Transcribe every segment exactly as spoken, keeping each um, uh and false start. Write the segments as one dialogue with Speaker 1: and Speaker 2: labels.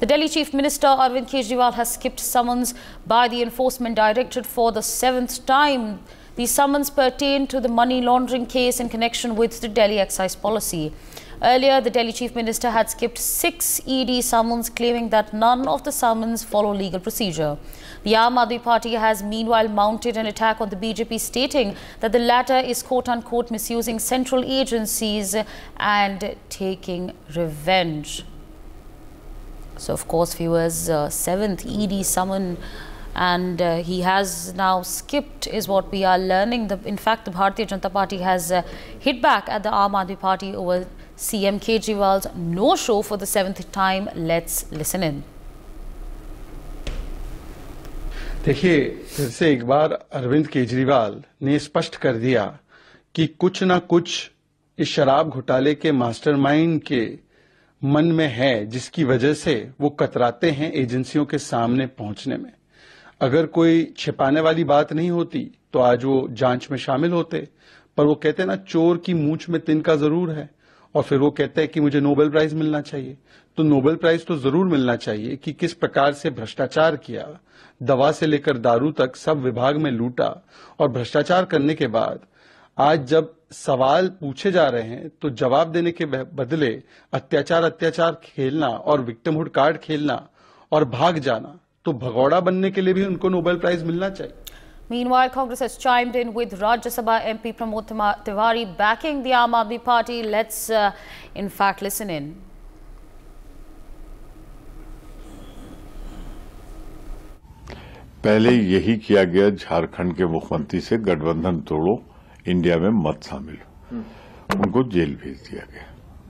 Speaker 1: The Delhi Chief Minister Arvind Kejriwal has skipped summons by the Enforcement Directorate for the seventh time. The summons pertain to the money laundering case in connection with the Delhi excise policy. Earlier, the Delhi Chief Minister had skipped six E D summons, claiming that none of the summons follow legal procedure. The Aam Aadmi Party has meanwhile mounted an attack on the B J P, stating that the latter is quote-unquote misusing central agencies and taking revenge. So, of course, viewers, uh, seventh E D summon, and uh, he has now skipped, is what we are learning. The, in fact, the Bharatiya Janata Party has uh, hit back at the Aam Aadmi Party over C M Kejriwal's no-show for the seventh time. Let's listen in.
Speaker 2: देखिए, फिर से एक बार अरविंद केजरीवाल ने स्पष्ट कर दिया कि कुछ ना कुछ इस शराब घोटाले के मास्टरमाइंड के मन में है, जिसकी वजह से वो कतराते हैं एजेंसियों के सामने पहुंचने में। अगर कोई छिपाने वाली बात नहीं होती तो आज वो जांच में शामिल होते, पर वो कहते हैं ना, चोर की मूंछ में तिनका जरूर है, और फिर वो कहते हैं कि मुझे नोबेल प्राइज मिलना चाहिए। तो नोबेल प्राइज तो जरूर मिलना चाहिए कि किस प्रकार से भ्रष्टाचार किया, दवा से लेकर दारू तक सब विभाग में लूटा, और भ्रष्टाचार करने के बाद आज जब सवाल पूछे जा रहे हैं तो जवाब देने के बदले अत्याचार अत्याचार खेलना और विक्टिमहुड कार्ड खेलना और भाग जाना, तो भगौड़ा बनने के लिए भी उनको नोबेल प्राइज मिलना चाहिए।
Speaker 1: Meanwhile, Congress has chimed in with Rajya Sabha M P Pramod Tiwari backing the Aam Aadmi Party. Let's, uh, in fact, listen in.
Speaker 3: पहले यही किया गया झारखंड के मुख्यमंत्री से, गठबंधन तोड़ो, इंडिया में मत शामिल हो, उनको जेल भेज दिया गया।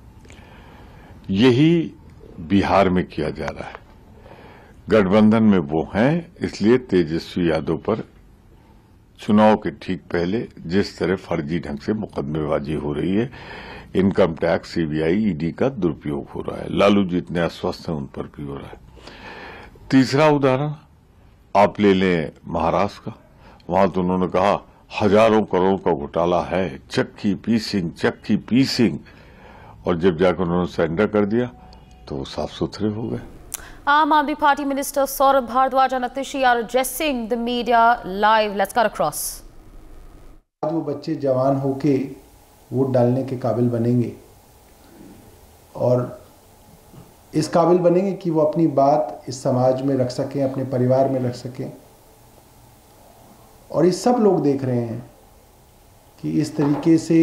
Speaker 3: यही बिहार में किया जा रहा है। गठबंधन में वो हैं, इसलिए तेजस्वी यादव पर चुनाव के ठीक पहले जिस तरह फर्जी ढंग से मुकदमेबाजी हो रही है, इनकम टैक्स, सीबीआई, ईडी का दुरुपयोग हो रहा है, लालू जी इतने अस्वस्थ हैं उन पर भी हो रहा है। तीसरा उदाहरण आप ले लें महाराष्ट्र का, वहां तो उन्होंने कहा हजारों करोड़ का घोटाला है, चक्की पीसिंग चक्की पीसिंग, और जब जाकर उन्होंने सरेंडर कर दिया तो वो साफ सुथरे हो गए।
Speaker 1: Aam Aadmi Party Minister Saurabh Bhardwaj and Atishi are addressing the media live. Let's cut across.
Speaker 4: आज वो बच्चे जवान होके वोट डालने के काबिल बनेंगे, और इस काबिल बनेंगे कि वो अपनी बात इस समाज में रख सकें, अपने परिवार में रख सकें। और ये सब लोग देख रहे हैं कि इस तरीके से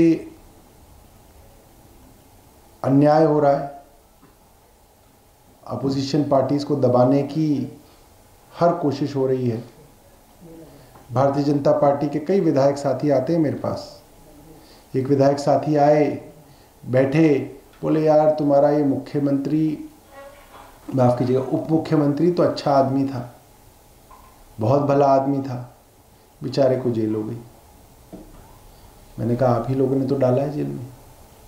Speaker 4: अन्याय हो रहा है, अपोजिशन पार्टीज को दबाने की हर कोशिश हो रही है। भारतीय जनता पार्टी के कई विधायक साथी आते हैं मेरे पास। एक विधायक साथी आए, बैठे, बोले यार तुम्हारा ये मुख्यमंत्री, माफ कीजिएगा, उप मुख्यमंत्री तो अच्छा आदमी था, बहुत भला आदमी था, बेचारे को जेल हो गई। मैंने कहा आप ही लोगों ने तो डाला है जेल में।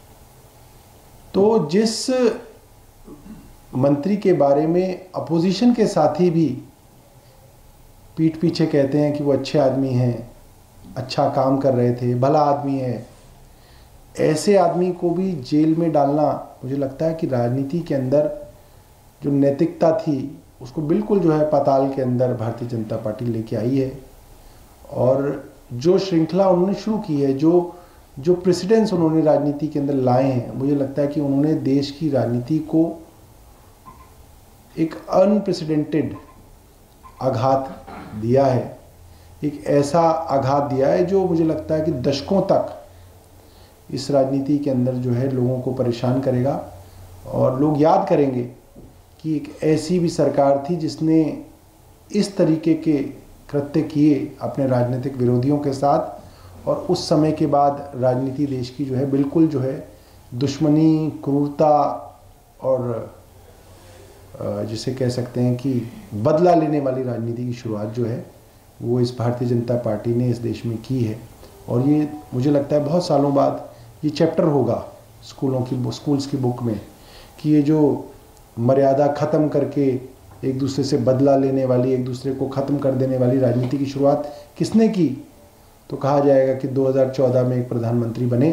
Speaker 4: तो जिस मंत्री के बारे में अपोजिशन के साथी भी पीठ पीछे कहते हैं कि वो अच्छे आदमी हैं, अच्छा काम कर रहे थे, भला आदमी है, ऐसे आदमी को भी जेल में डालना, मुझे लगता है कि राजनीति के अंदर जो नैतिकता थी उसको बिल्कुल जो है पाताल के अंदर भारतीय जनता पार्टी लेके आई है। और जो श्रृंखला उन्होंने शुरू की है, जो जो प्रेसिडेंस उन्होंने राजनीति के अंदर लाए हैं, मुझे लगता है कि उन्होंने देश की राजनीति को एक अनप्रेसिडेंटेड आघात दिया है, एक ऐसा आघात दिया है जो मुझे लगता है कि दशकों तक इस राजनीति के अंदर जो है लोगों को परेशान करेगा। और लोग याद करेंगे कि एक ऐसी भी सरकार थी जिसने इस तरीके के कृत्य किए अपने राजनीतिक विरोधियों के साथ, और उस समय के बाद राजनीति देश की जो है बिल्कुल जो है दुश्मनी, क्रूरता और जिसे कह सकते हैं कि बदला लेने वाली राजनीति की शुरुआत जो है वो इस भारतीय जनता पार्टी ने इस देश में की है। और ये मुझे लगता है बहुत सालों बाद ये चैप्टर होगा स्कूलों की स्कूल्स की बुक में, कि ये जो मर्यादा ख़त्म करके एक दूसरे से बदला लेने वाली, एक दूसरे को ख़त्म कर देने वाली राजनीति की शुरुआत किसने की, तो कहा जाएगा कि दो हज़ार चौदह में एक प्रधानमंत्री बने,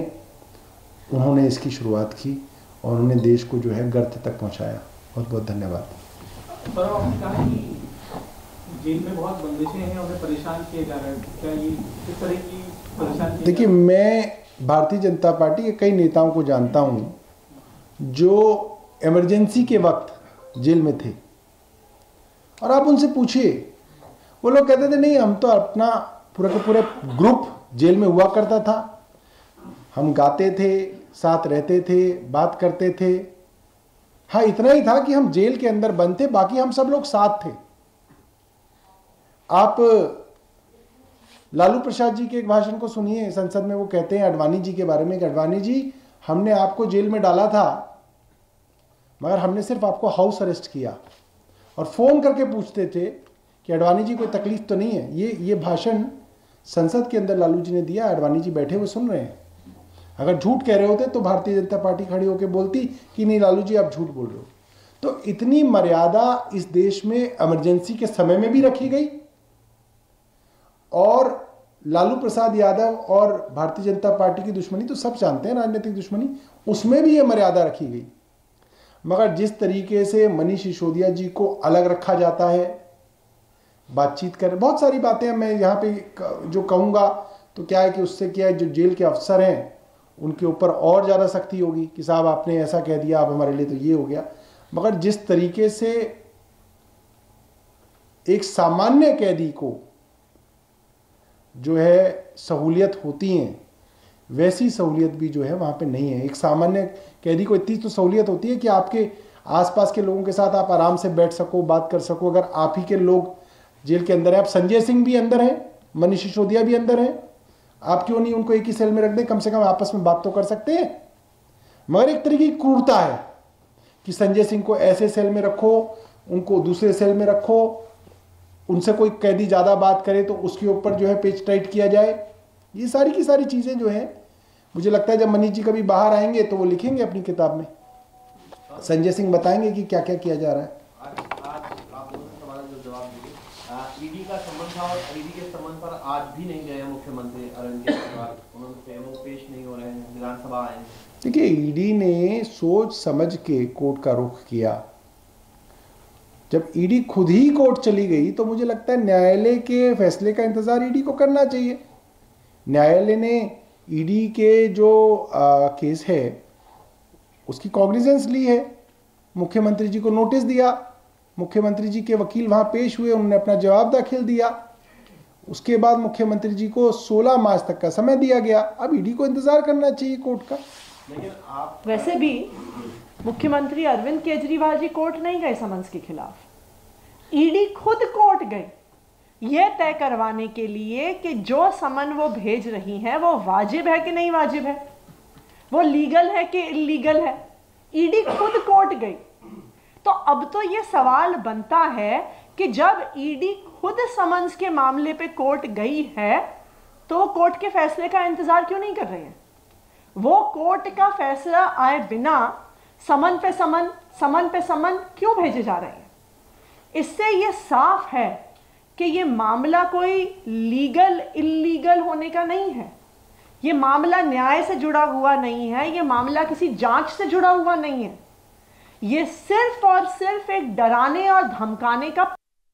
Speaker 4: उन्होंने इसकी शुरुआत की और उन्होंने देश को जो है गर्त तक पहुंचाया। बहुत बहुत धन्यवाद।
Speaker 5: पर आपने कहा कि जेल में बहुत बंदिशें हैं, उन्हें परेशान किया जा रहा है, क्या ये किस तरह की परेशान?
Speaker 4: देखिए, मैं भारतीय जनता पार्टी के कई नेताओं को जानता हूं जो इमरजेंसी के वक्त जेल में थे, और आप उनसे पूछिए, वो लोग कहते थे नहीं, हम तो अपना पूरा का पूरा ग्रुप जेल में हुआ करता था, हम गाते थे, साथ रहते थे, बात करते थे। हाँ, इतना ही था कि हम जेल के अंदर बंद थे, बाकी हम सब लोग साथ थे। आप लालू प्रसाद जी के एक भाषण को सुनिए संसद में, वो कहते हैं अडवाणी जी के बारे में कि अडवाणी जी, हमने आपको जेल में डाला था, मगर हमने सिर्फ आपको हाउस अरेस्ट किया, और फोन करके पूछते थे कि अडवाणी जी कोई तकलीफ तो नहीं है। ये ये भाषण संसद के अंदर लालू जी ने दिया, अडवाणी जी बैठे हुए सुन रहे हैं। अगर झूठ कह रहे होते तो भारतीय जनता पार्टी खड़ी होकर बोलती कि नहीं लालू जी आप झूठ बोल रहे हो। तो इतनी मर्यादा इस देश में इमरजेंसी के समय में भी रखी गई, और लालू प्रसाद यादव और भारतीय जनता पार्टी की दुश्मनी तो सब जानते हैं, राजनीतिक दुश्मनी, उसमें भी ये मर्यादा रखी गई। मगर जिस तरीके से मनीष सिसोदिया जी को अलग रखा जाता है, बातचीत कर, बहुत सारी बातें मैं यहाँ पे जो कहूँगा तो क्या है कि उससे क्या है, जो जेल के अफसर हैं उनके ऊपर और ज़्यादा सख्ती होगी कि साहब आपने ऐसा कह दिया, आप हमारे लिए तो ये हो गया। मगर जिस तरीके से एक सामान्य कैदी को जो है सहूलियत होती हैं, वैसी सहूलियत भी जो है वहाँ पे नहीं है। एक सामान्य कैदी को इतनी तो सहूलियत होती है कि आपके आसपास के लोगों के साथ आप आराम से बैठ सको, बात कर सको। अगर आप ही के लोग जेल के अंदर हैं, आप संजय सिंह भी अंदर हैं, मनीष सिसोदिया भी अंदर हैं, आप क्यों नहीं उनको एक ही सेल में रख दें, कम से कम आपस में बात तो कर सकते हैं। मगर एक तरीके की क्रूरता है कि संजय सिंह को ऐसे सेल में रखो, उनको दूसरे सेल में रखो, उनसे कोई कैदी ज़्यादा बात करे तो उसके ऊपर जो है पेच टाइट किया जाए। ये सारी की सारी चीज़ें जो है, मुझे लगता है जब मनीष जी कभी बाहर आएंगे तो वो लिखेंगे अपनी किताब में, संजय सिंह बताएंगे कि क्या क्या किया जा रहा है।
Speaker 6: ईडी का समन था और ईडी के समन पर आज भी नहीं गए मुख्यमंत्री अरविंद केजरीवाल, उन्होंने पेश नहीं हो रहे हैं, विधानसभा आए।
Speaker 4: देखिए, ईडी ने सोच समझ के कोर्ट का रुख किया। जब ईडी खुद ही कोर्ट चली गई तो मुझे लगता है न्यायालय के फैसले का इंतजार ईडी को करना चाहिए। न्यायालय ने ईडी के जो आ, केस है उसकी कॉग्निजेंस ली है, मुख्यमंत्री जी को नोटिस दिया, मुख्यमंत्री जी के वकील वहां पेश हुए, उन्होंने अपना जवाब दाखिल दिया। उसके बाद मुख्यमंत्री जी को सोलह मार्च तक का समय दिया गया। अब ईडी को इंतजार करना चाहिए कोर्ट का।
Speaker 6: लेकिन आप
Speaker 7: वैसे भी मुख्यमंत्री अरविंद केजरीवाल जी कोर्ट नहीं गए समन्स के खिलाफ, ईडी खुद कोर्ट गई यह तय करवाने के लिए कि जो समन वो भेज रही हैं वो वाजिब है कि नहीं वाजिब है, वो लीगल है कि इलीगल है। ईडी खुद कोर्ट गई। तो अब तो ये सवाल बनता है कि जब ईडी खुद समन्स के मामले पे कोर्ट गई है तो कोर्ट के फैसले का इंतजार क्यों नहीं कर रहे हैं? वो कोर्ट का फैसला आए बिना समन पे समन समन पे समन क्यों भेजे जा रहे हैं? इससे ये साफ है कि ये मामला कोई लीगल इलीगल होने का नहीं है। ये मामला न्याय से जुड़ा हुआ नहीं है, ये मामला किसी जांच से जुड़ा हुआ नहीं है। ये सिर्फ और सिर्फ एक डराने और धमकाने का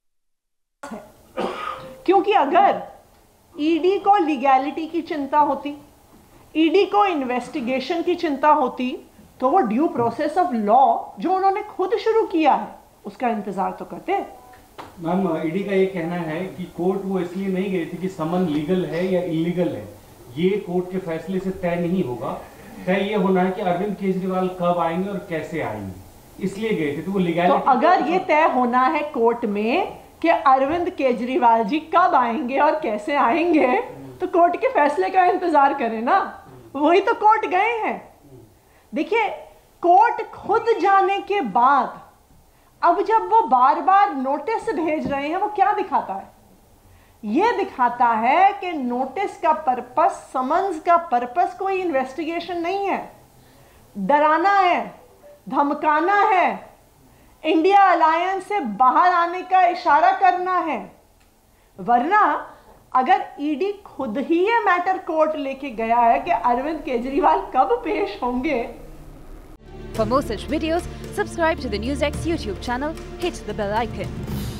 Speaker 7: है। क्योंकि अगर ईडी को लीगैलिटी की चिंता होती, ईडी को इन्वेस्टिगेशन की चिंता होती, तो वो ड्यू प्रोसेस ऑफ लॉ जो उन्होंने खुद शुरू किया है उसका इंतजार तो करते।
Speaker 5: मैम, ईडी का ये कहना है कि कोर्ट वो इसलिए नहीं गई थी कि समन लीगल है या इलीगल है, ये कोर्ट के फैसले से तय नहीं होगा। तय ये होना है कि अरविंद केजरीवाल कब आएंगे और कैसे आएंगे, इसलिए गए थे। तो वो लीगैलिटी,
Speaker 7: तो अगर ये तय होना है कोर्ट में कि अरविंद केजरीवाल जी कब आएंगे और कैसे आएंगे, तो कोर्ट के फैसले का इंतजार करें ना, वही तो कोर्ट गए हैं। देखिए, कोर्ट खुद जाने के बाद अब जब वो बार बार नोटिस भेज रहे हैं, वो क्या दिखाता है? ये दिखाता है कि नोटिस का पर्पस, समन्स का पर्पस कोई इन्वेस्टिगेशन नहीं है, डराना है, धमकाना है, इंडिया अलायंस से बाहर आने का इशारा करना है। वरना अगर ईडी खुद ही ये मैटर कोर्ट लेके गया है कि अरविंद केजरीवाल कब पेश होंगे,
Speaker 8: For more such videos, subscribe to the NewsX YouTube channel, hit the bell icon.